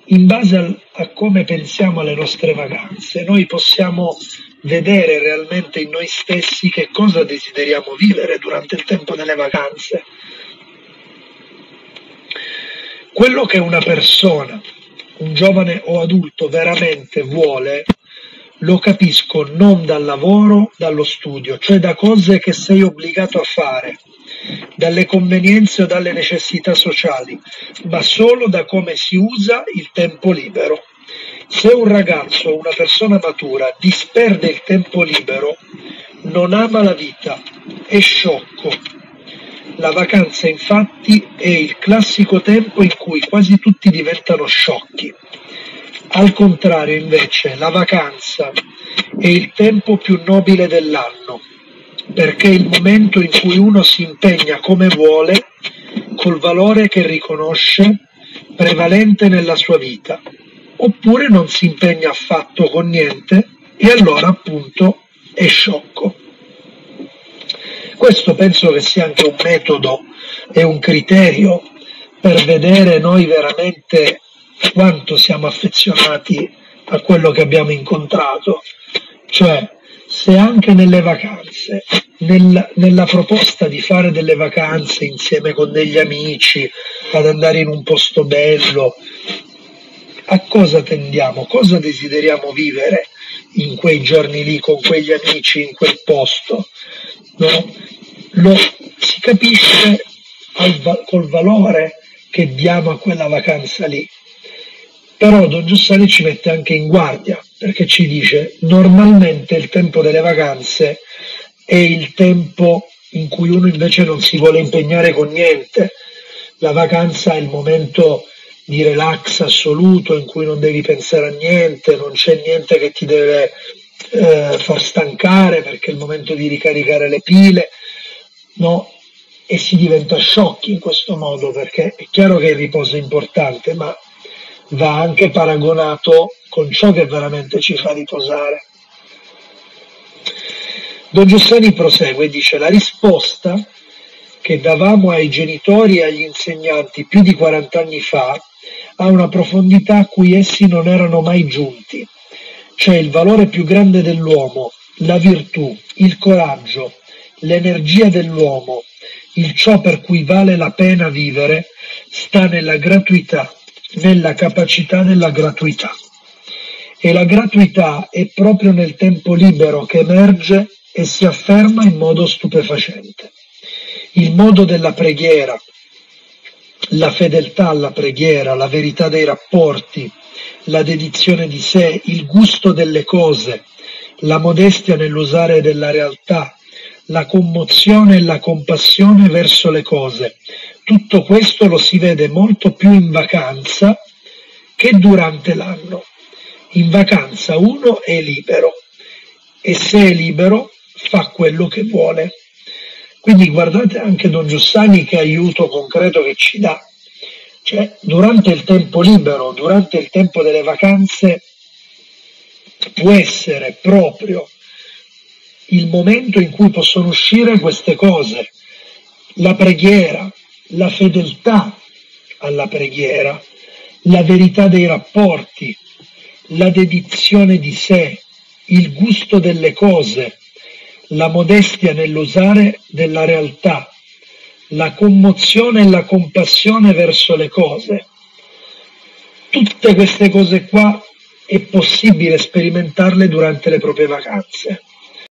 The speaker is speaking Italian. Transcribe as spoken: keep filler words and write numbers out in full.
in base al, a come pensiamo alle nostre vacanze, noi possiamo vedere realmente in noi stessi che cosa desideriamo vivere durante il tempo delle vacanze. Quello che una persona, un giovane o adulto veramente vuole, lo capisco non dal lavoro, dallo studio, cioè da cose che sei obbligato a fare, dalle convenienze o dalle necessità sociali, ma solo da come si usa il tempo libero. Se un ragazzo o una persona matura disperde il tempo libero, non ama la vita, è sciocco. La vacanza infatti è il classico tempo in cui quasi tutti diventano sciocchi. Al contrario invece la vacanza è il tempo più nobile dell'anno, perché è il momento in cui uno si impegna come vuole, col valore che riconosce prevalente nella sua vita, oppure non si impegna affatto con niente e allora appunto è sciocco. Questo penso che sia anche un metodo e un criterio per vedere noi veramente quanto siamo affezionati a quello che abbiamo incontrato, cioè se anche nelle vacanze, nel, nella proposta di fare delle vacanze insieme con degli amici, ad andare in un posto bello, a cosa tendiamo, cosa desideriamo vivere in quei giorni lì con quegli amici in quel posto, no? Lo si capisce al, col valore che diamo a quella vacanza lì. Però Don Giussani ci mette anche in guardia, perché ci dice normalmente il tempo delle vacanze è il tempo in cui uno invece non si vuole impegnare con niente. La vacanza è il momento di relax assoluto in cui non devi pensare a niente, non c'è niente che ti deve eh, far stancare, perché è il momento di ricaricare le pile, no? E si diventa sciocchi in questo modo, perché è chiaro che il riposo è importante, ma va anche paragonato con ciò che veramente ci fa riposare. Don Giussani prosegue e dice: la risposta che davamo ai genitori e agli insegnanti più di quaranta anni fa ha una profondità a cui essi non erano mai giunti. Cioè il valore più grande dell'uomo, la virtù, il coraggio, l'energia dell'uomo, il ciò per cui vale la pena vivere, sta nella gratuità, nella capacità della gratuità. E la gratuità è proprio nel tempo libero che emerge e si afferma in modo stupefacente. Il modo della preghiera, la fedeltà alla preghiera, la verità dei rapporti, la dedizione di sé, il gusto delle cose, la modestia nell'usare della realtà, la commozione e la compassione verso le cose. Tutto questo lo si vede molto più in vacanza che durante l'anno. In vacanza uno è libero e se è libero fa quello che vuole. Quindi guardate anche Don Giussani che aiuto concreto che ci dà. Cioè, durante il tempo libero, durante il tempo delle vacanze, può essere proprio il momento in cui possono uscire queste cose, la preghiera, la fedeltà alla preghiera, la verità dei rapporti, la dedizione di sé, il gusto delle cose, la modestia nell'usare della realtà, la commozione e la compassione verso le cose. Tutte queste cose qua è possibile sperimentarle durante le proprie vacanze.